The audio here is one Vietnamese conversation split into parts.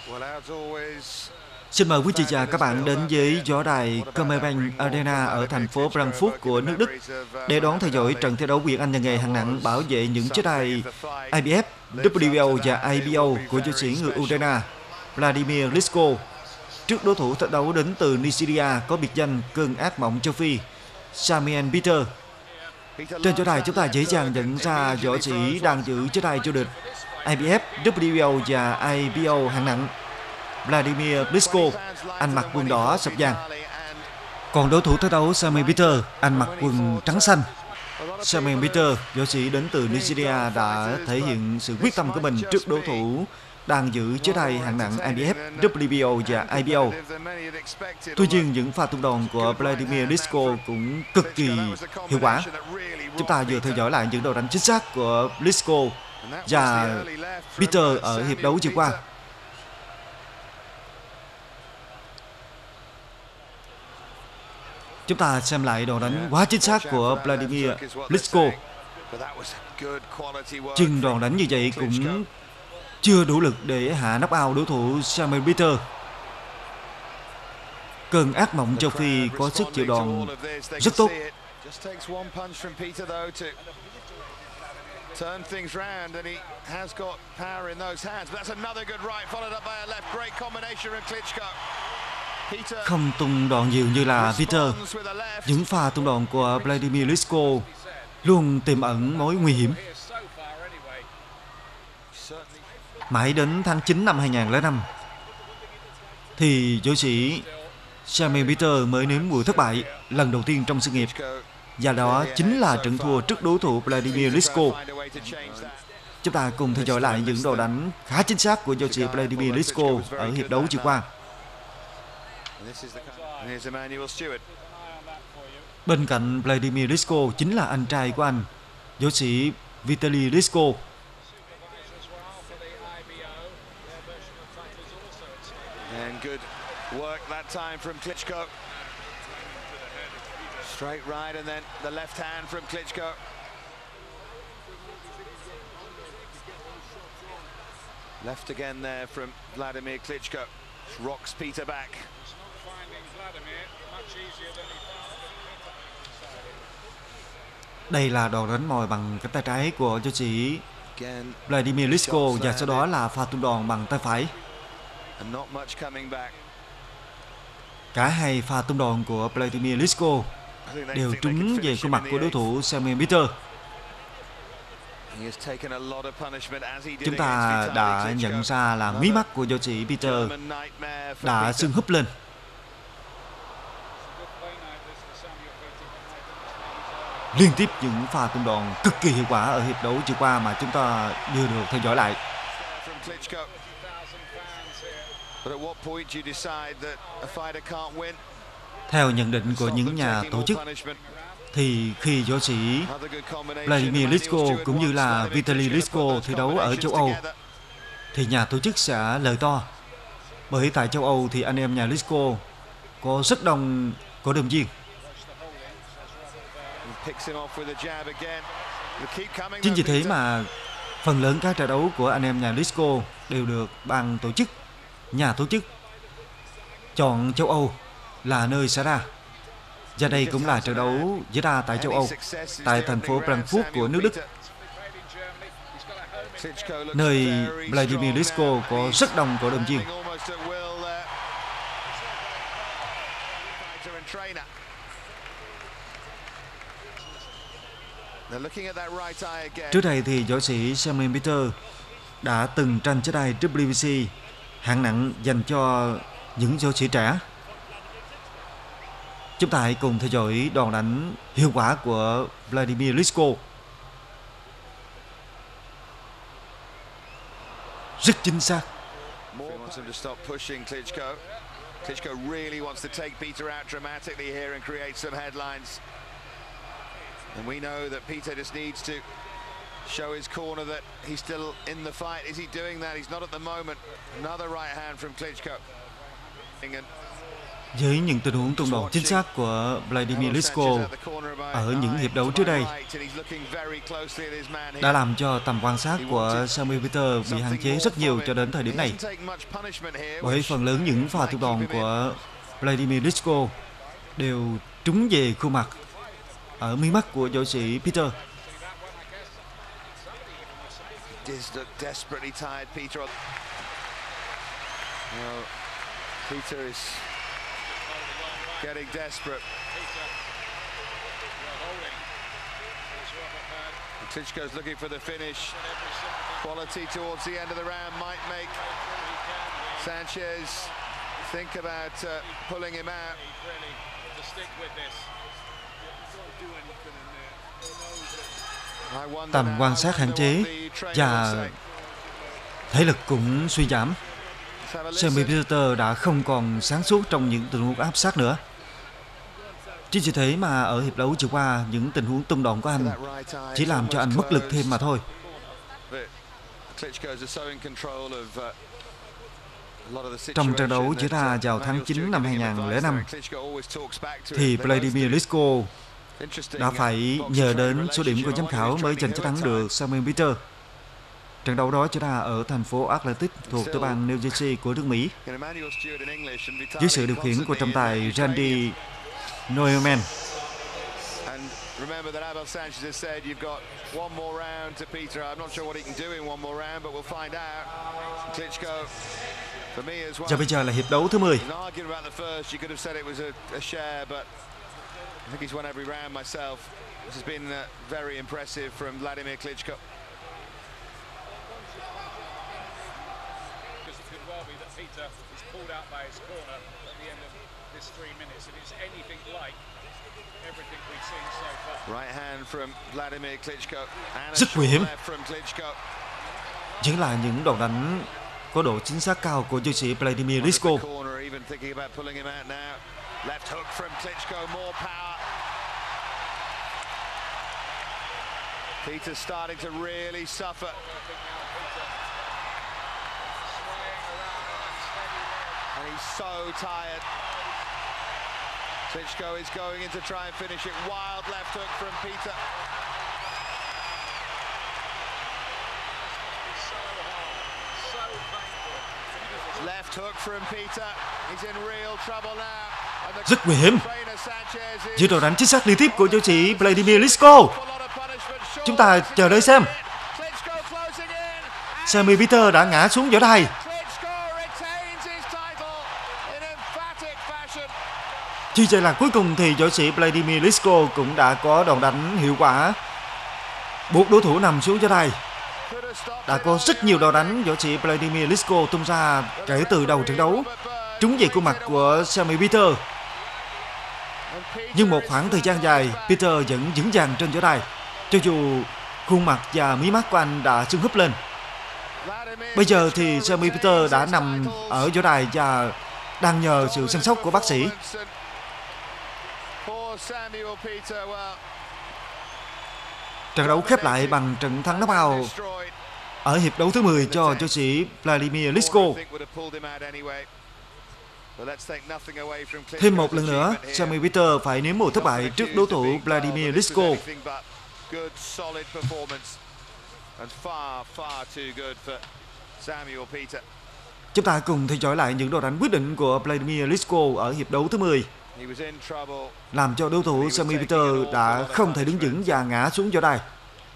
Xin mời quý vị và các bạn đến với võ đài Commerzbank Arena ở thành phố Frankfurt của nước Đức để đón theo dõi trận thi đấu quyền Anh nhà nghề hạng nặng bảo vệ những chiếc đai IBF, WBO và IBO của võ sĩ người Ukraine Vladimir Klitschko trước đối thủ thi đấu đến từ Nigeria có biệt danh cơn ác mộng châu Phi Samuel Peter. Trên võ đài chúng ta dễ dàng nhận ra võ sĩ đang giữ chiếc đai vô địch IBF, WBO và IBO hạng nặng Vladimir Klitschko, anh mặc quần đỏ sọc vàng. Còn đối thủ thi đấu Samuel Peter, anh mặc quần trắng xanh. Samuel Peter, võ sĩ đến từ Nigeria đã thể hiện sự quyết tâm của mình trước đối thủ đang giữ chiếc đai hạng nặng IBF, WBO và IBO. Tuy nhiên, những pha tung đòn của Vladimir Klitschko cũng cực kỳ hiệu quả. Chúng ta vừa theo dõi lại những đầu đánh chính xác của Klitschko và Peter ở hiệp đấu vừa qua. Chúng ta xem lại đòn đánh quá chính xác của Vladimir Klitschko. Nhưng đòn đánh như vậy cũng chưa đủ lực để hạ knock out đối thủ Samuel Peter. Cơn ác mộng châu Phi có sức chịu đòn rất tốt. Không tung đòn nhiều như là Peter, những pha tung đòn của Vladimir Klitschko luôn tiềm ẩn mối nguy hiểm. Mãi đến tháng 9 năm 2005 thì võ sĩ Samuel Peter mới nếm mùi thất bại lần đầu tiên trong sự nghiệp, và đó chính là trận thua trước đối thủ Vladimir Klitschko. Chúng ta cùng theo dõi lại những đồ đánh khá chính xác của võ sĩ Vladimir Klitschko ở hiệp đấu vừa qua. Bên cạnh Vladimir Klitschko chính là anh trai của anh, võ sĩ Vitaly Klitschko. Straight right and then the left hand from Klitschko. Left again there from Vladimir Klitschko. Rocks Peter back. Đây là đòn đánh mồi bằng cánh tay trái của võ sĩ Vladimir Klitschko và sau đó là pha tung đòn bằng tay phải. Cả hai pha tung đòn của Vladimir Klitschko đều trúng về khuôn mặt của đối thủ Samuel Peter. Chúng ta đã nhận ra là mí mắt của võ sĩ Peter đã sưng húp lên. Liên tiếp những pha tung đòn cực kỳ hiệu quả ở hiệp đấu vừa qua mà chúng ta vừa được theo dõi lại. Theo nhận định của những nhà tổ chức thì khi võ sĩ Vladimir Klitschko cũng như là Vitaly Klitschko thi đấu ở châu Âu thì nhà tổ chức sẽ lời to, bởi tại châu Âu thì anh em nhà Klitschko có rất đông cổ động viên. Chính vì thế mà phần lớn các trận đấu của anh em nhà Klitschko đều được ban tổ chức, nhà tổ chức chọn châu Âu là nơi xảy ra. Và đây cũng là trận đấu diễn ra tại châu Âu, tại thành phố Frankfurt của nước Đức, nơi Vladimir Klitschko có rất đông cổ động viên. Trước đây thì võ sĩ Samuel Peter đã từng tranh chiếc đai WBC hạng nặng dành cho những võ sĩ trẻ. Chúng ta hãy cùng theo dõi đòn đánh hiệu quả của Vladimir Klitschko. Rất chính xác. Klitschko really wants to take Peter out dramatically here and create some headlines. And we know that Peter just needs to show his corner that he's still in the fight. Is he doing that? He's not at the moment. Another right hand from Klitschko. Với những tình huống tung đòn chính xác của Vladimir Klitschko ở những hiệp đấu trước đây đã làm cho tầm quan sát của Sammy Peter bị hạn chế rất nhiều cho đến thời điểm này. Bởi phần lớn những pha tung đòn của Vladimir Klitschko đều trúng về khuôn mặt, ở mí mắt của võ sĩ Peter. Peter is getting desperate. Klitschko's looking for the finish. Quality towards the end of the round might make Sanchez think about pulling him out. Tầm quan sát hạn chế và thể lực cũng suy giảm. Sammy Peter đã không còn sáng suốt trong những tình huống áp sát nữa. Chính vì thế mà ở hiệp đấu vừa qua, những tình huống tung đòn của anh chỉ làm cho anh mất lực thêm mà thôi. Trong trận đấu diễn ra vào tháng 9 năm 2005, thì Vladimir Klitschko đã phải nhờ đến số điểm của giám khảo mới giành chiến thắng được Sammy Peter. Trận đấu đó diễn ra ở thành phố Atlantic thuộc tiểu bang New Jersey của nước Mỹ, dưới sự điều khiển của trọng tài Randy Neumann. Và bây giờ là hiệp đấu thứ 10. I think he's won every round myself. This has been very impressive from Vladimir Klitschko. Because it could well be that Peter is pulled out by his corner at the end of this 3 minutes. If it's anything like everything we've seen so far. Right hand from Vladimir Klitschko. Rất nguy hiểm. Chính là những đòn đánh có độ chính xác cao của võ sĩ Vladimir Klitschko. Left hook from Klitschko, more power. Peter starting to really suffer. And he's so tired. Klitschko is going in to try and finish it. Wild left hook from Peter. Left hook from Peter. He's in real trouble now. Rất nguy hiểm. Giữa đòn đánh chính xác liên tiếp của võ sĩ Vladimir Klitschko. Chúng ta chờ đợi xem. Sammy Peter đã ngã xuống võ đài. Chỉ vậy là cuối cùng thì võ sĩ Vladimir Klitschko cũng đã có đòn đánh hiệu quả, buộc đối thủ nằm xuống võ đài. Đã có rất nhiều đòn đánh võ sĩ Vladimir Klitschko tung ra kể từ đầu trận đấu, trúng về khuôn mặt của Sammy Peter. Nhưng một khoảng thời gian dài, Peter vẫn vững vàng trên võ đài, cho dù khuôn mặt và mí mắt của anh đã sưng húp lên. Bây giờ thì Sammy Peter đã nằm ở võ đài và đang nhờ sự săn sóc của bác sĩ. Trận đấu khép lại bằng trận thắng knockout ở hiệp đấu thứ 10 cho võ sĩ Vladimir Klitschko. Thêm một lần nữa, Sammy Peter phải nếm mùi thất bại trước đối thủ Vladimir Klitschko. Chúng ta cùng theo dõi lại những đòn đánh quyết định của Vladimir Klitschko ở hiệp đấu thứ 10, làm cho đối thủ Sammy Peter đã không thể đứng vững và ngã xuống võ đài.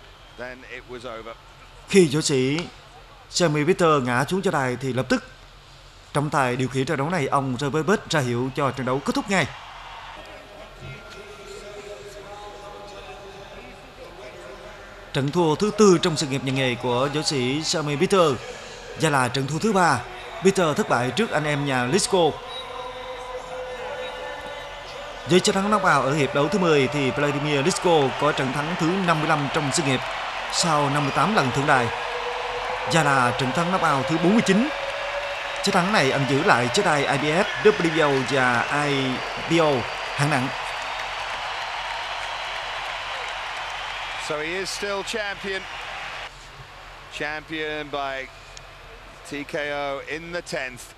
Khi võ sĩ Sammy Peter ngã xuống võ đài thì lập tức trọng tài điều khiển trận đấu này, ông Robert Butt, ra hiệu cho trận đấu kết thúc ngay. Trận thua thứ 4 trong sự nghiệp nhà nghề của võ sĩ Sammy Peter và là trận thua thứ 3. Peter thất bại trước anh em nhà Klitschko. Với chiến thắng knockout ở hiệp đấu thứ 10 thì Vladimir Klitschko có trận thắng thứ 55 trong sự nghiệp sau 58 lần thượng đài và là trận thắng knockout thứ 49. Chiến thắng này anh giữ lại chiếc đai IBF, WBO và IBO hạng nặng. So he is still champion. Champion by TKO in the 10th.